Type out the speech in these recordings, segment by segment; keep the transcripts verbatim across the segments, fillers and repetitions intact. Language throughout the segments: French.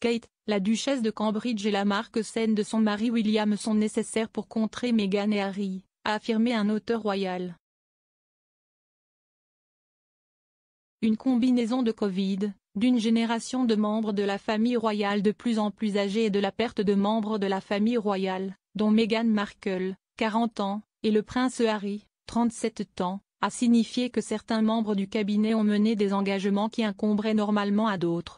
Kate, la duchesse de Cambridge et la marque saine de son mari William sont nécessaires pour contrer Meghan et Harry, a affirmé un auteur royal. Une combinaison de Covid, d'une génération de membres de la famille royale de plus en plus âgés et de la perte de membres de la famille royale, dont Meghan Markle, quarante ans, et le prince Harry, trente-sept ans, a signifié que certains membres du cabinet ont mené des engagements qui incomberaient normalement à d'autres.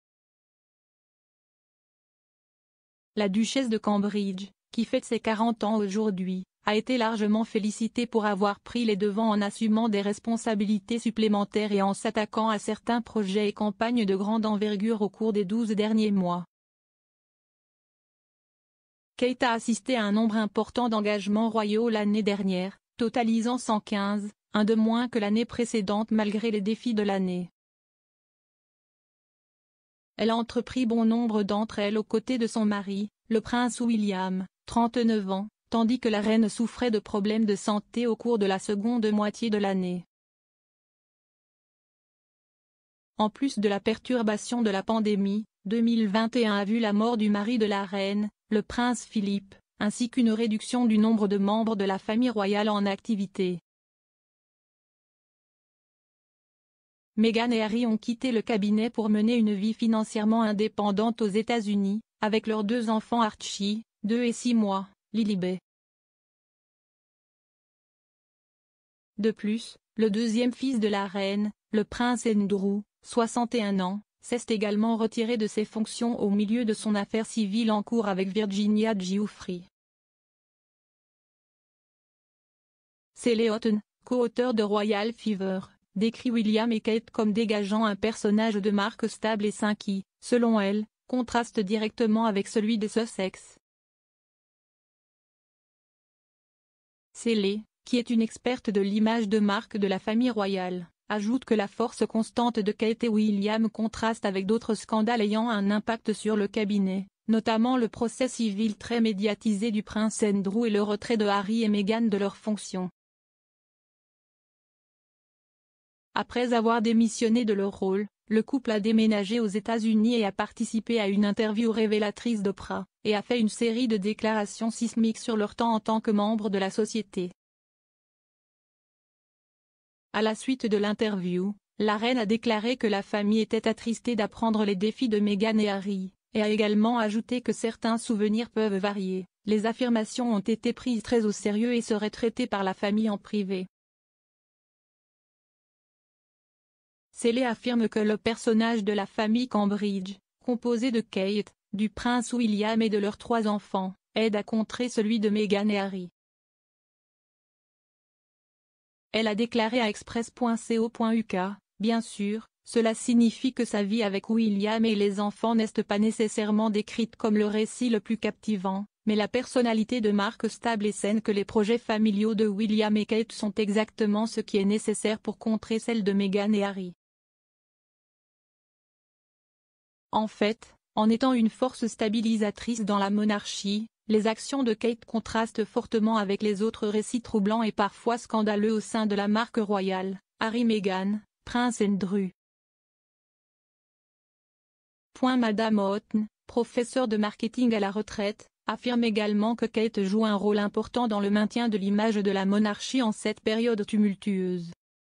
La duchesse de Cambridge, qui fête ses quarante ans aujourd'hui, a été largement félicitée pour avoir pris les devants en assumant des responsabilités supplémentaires et en s'attaquant à certains projets et campagnes de grande envergure au cours des douze derniers mois. Kate a assisté à un nombre important d'engagements royaux l'année dernière, totalisant cent quinze, un de moins que l'année précédente malgré les défis de l'année. Elle a entrepris bon nombre d'entre elles aux côtés de son mari, le prince William, trente-neuf ans, tandis que la reine souffrait de problèmes de santé au cours de la seconde moitié de l'année. En plus de la perturbation de la pandémie, deux mille vingt et un a vu la mort du mari de la reine, le prince Philippe, ainsi qu'une réduction du nombre de membres de la famille royale en activité. Meghan et Harry ont quitté le cabinet pour mener une vie financièrement indépendante aux États-Unis, avec leurs deux enfants Archie, deux et six mois, Lilibet. De plus, le deuxième fils de la reine, le prince Andrew, soixante et un ans, s'est également retiré de ses fonctions au milieu de son affaire civile en cours avec Virginia Giuffre. Célé Houghton, co-auteur de Royal Fever, décrit William et Kate comme dégageant un personnage de marque stable et sain qui, selon elle, contraste directement avec celui des Sussex. Célé, qui est une experte de l'image de marque de la famille royale, ajoute que la force constante de Kate et William contraste avec d'autres scandales ayant un impact sur le cabinet, notamment le procès civil très médiatisé du prince Andrew et le retrait de Harry et Meghan de leurs fonctions. Après avoir démissionné de leur rôle, le couple a déménagé aux États-Unis et a participé à une interview révélatrice d'Oprah, et a fait une série de déclarations sismiques sur leur temps en tant que membre de la société. À la suite de l'interview, la reine a déclaré que la famille était attristée d'apprendre les défis de Meghan et Harry, et a également ajouté que certains souvenirs peuvent varier. Les affirmations ont été prises très au sérieux et seraient traitées par la famille en privé. Célé affirme que le personnage de la famille Cambridge, composé de Kate, du prince William et de leurs trois enfants, aide à contrer celui de Meghan et Harry. Elle a déclaré à express point co point uk, bien sûr, cela signifie que sa vie avec William et les enfants n'est pas nécessairement décrite comme le récit le plus captivant, mais la personnalité de marque stable et saine que les projets familiaux de William et Kate sont exactement ce qui est nécessaire pour contrer celle de Meghan et Harry. En fait, en étant une force stabilisatrice dans la monarchie, les actions de Kate contrastent fortement avec les autres récits troublants et parfois scandaleux au sein de la marque royale, Harry Meghan, Prince Andrew. Madame Houghton, professeure de marketing à la retraite, affirme également que Kate joue un rôle important dans le maintien de l'image de la monarchie en cette période tumultueuse.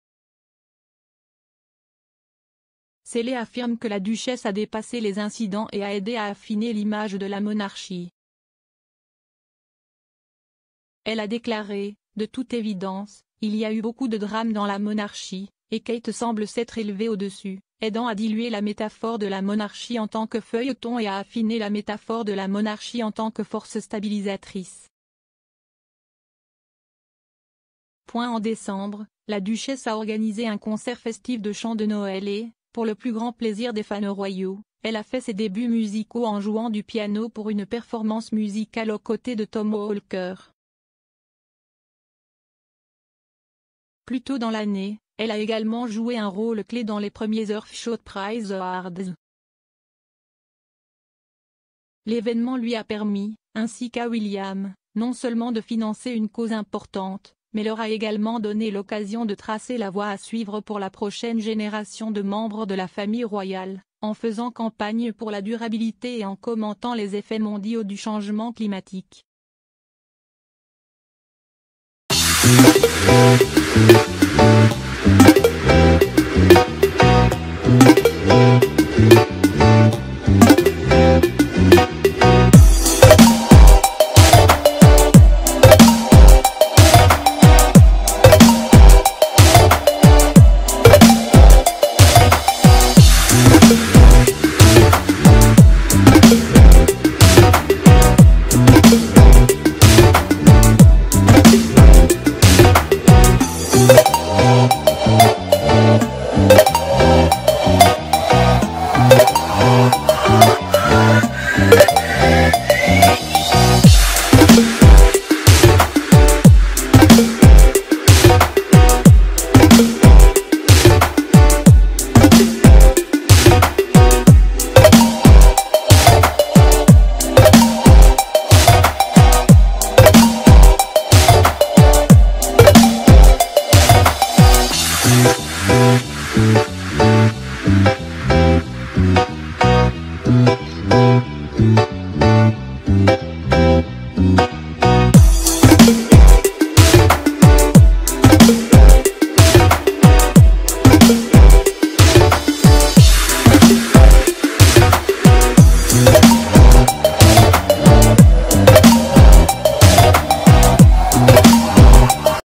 Célé affirme que la duchesse a dépassé les incidents et a aidé à affiner l'image de la monarchie. Elle a déclaré, de toute évidence, il y a eu beaucoup de drames dans la monarchie, et Kate semble s'être élevée au-dessus, aidant à diluer la métaphore de la monarchie en tant que feuilleton et à affiner la métaphore de la monarchie en tant que force stabilisatrice. En décembre, la duchesse a organisé un concert festif de chants de Noël et, pour le plus grand plaisir des fans royaux, elle a fait ses débuts musicaux en jouant du piano pour une performance musicale aux côtés de Tom Walker. Plus tôt dans l'année, elle a également joué un rôle clé dans les premiers Earthshot Prize Awards. L'événement lui a permis, ainsi qu'à William, non seulement de financer une cause importante, mais leur a également donné l'occasion de tracer la voie à suivre pour la prochaine génération de membres de la famille royale, en faisant campagne pour la durabilité et en commentant les effets mondiaux du changement climatique.